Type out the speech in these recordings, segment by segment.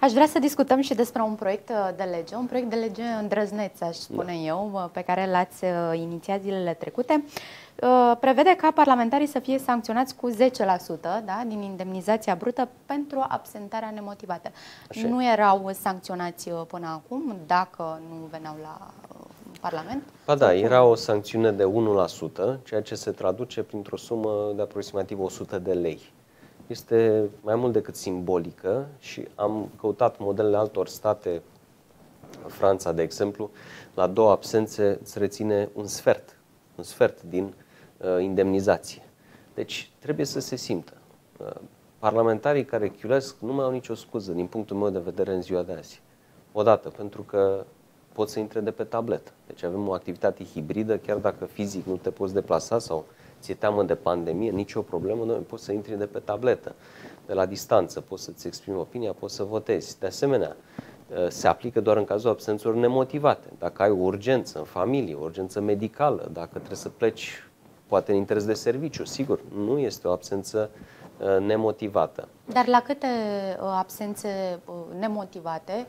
Aș vrea să discutăm și despre un proiect de lege, un proiect de lege îndrăzneț, aș spune eu, pe care l-ați inițiat zilele trecute. Prevede ca parlamentarii să fie sancționați cu 10%, da, din indemnizația brută pentru absentarea nemotivată. Așa. Nu erau sancționați până acum dacă nu veneau la Parlament? Ba da, era o sancțiune de 1%, ceea ce se traduce printr-o sumă de aproximativ 100 de lei. Este mai mult decât simbolică și am căutat modelele altor state, Franța, de exemplu, la 2 absențe îți reține un sfert din indemnizație. Deci trebuie să se simtă. Parlamentarii care chiulesc nu mai au nicio scuză, din punctul meu de vedere, în ziua de azi. Odată, pentru că pot să intre de pe tabletă. Deci avem o activitate hibridă, chiar dacă fizic nu te poți deplasa sau ți-e teamă de pandemie, nicio problemă, noi poți să intri de pe tabletă, de la distanță, poți să-ți exprimi opinia, poți să votezi. De asemenea, se aplică doar în cazul absențelor nemotivate. Dacă ai o urgență în familie, o urgență medicală, dacă trebuie să pleci, poate în interes de serviciu, sigur, nu este o absență nemotivată. Dar la câte absențe nemotivate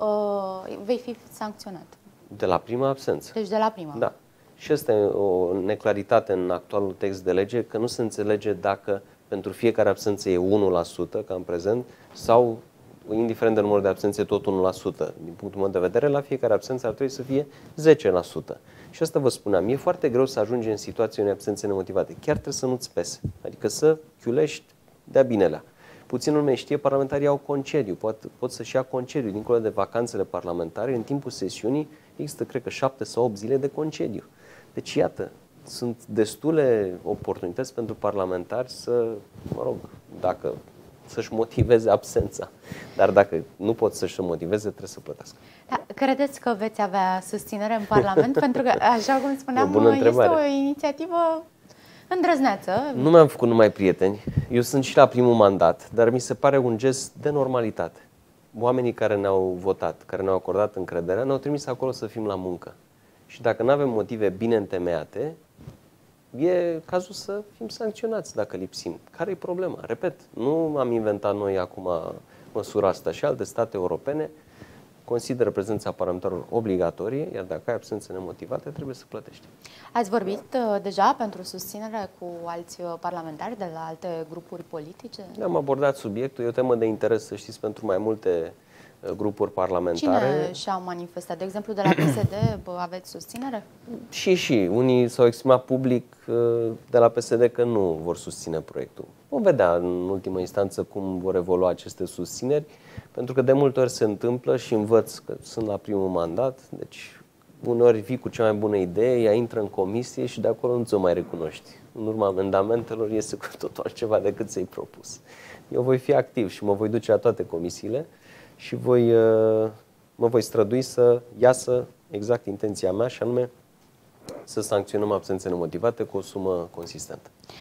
vei fi sancționat? De la prima absență. Deci de la prima. Da. Și asta e o neclaritate în actualul text de lege, că nu se înțelege dacă pentru fiecare absență e 1%, ca în prezent, sau, indiferent de numărul de absențe, tot 1%. Din punctul meu de vedere, la fiecare absență ar trebui să fie 10%. Și asta vă spuneam, e foarte greu să ajungi în situații unei absențe nemotivate. Chiar trebuie să nu-ți pese. Adică să chiulești de-a binelea. Puțin lume știe, parlamentarii au concediu, pot să-și ia concediu. Dincolo de vacanțele parlamentare, în timpul sesiunii există, cred că, 7 sau 8 zile de concediu. Deci, iată, sunt destule oportunități pentru parlamentari să, dacă să-și motiveze absența. Dar dacă nu pot să-și motiveze, trebuie să plătească. Da, credeți că veți avea susținere în Parlament? Pentru că, așa cum spuneam, este o inițiativă îndrăzneață. Nu mi-am făcut numai prieteni. Eu sunt și la primul mandat, dar mi se pare un gest de normalitate. Oamenii care ne-au votat, care ne-au acordat încrederea, ne-au trimis acolo să fim la muncă. Și dacă nu avem motive bine întemeiate, e cazul să fim sancționați dacă lipsim. Care e problema? Repet, nu am inventat noi acum măsura asta, și alte state europene consideră prezența parlamentarilor obligatorie, iar dacă ai absențe nemotivate, trebuie să plătești. Ați vorbit deja pentru susținere cu alți parlamentari de la alte grupuri politice? Am abordat subiectul, e o temă de interes, să știți, pentru mai multe grupuri parlamentare. Cine și-a manifestat? De exemplu, de la PSD aveți susținere? Și. Unii s-au exprimat public de la PSD că nu vor susține proiectul. Vom vedea în ultimă instanță cum vor evolua aceste susțineri, pentru că de multe ori se întâmplă și învăț că sunt la primul mandat, deci uneori vii cu cea mai bună idee, ea intră în comisie și de acolo nu ți-o mai recunoști. În urma amendamentelor este cu totul altceva decât ți-ai propus. Eu voi fi activ și mă voi duce la toate comisiile și mă voi strădui să iasă exact intenția mea, și anume să sancționăm absențe nemotivate cu o sumă consistentă.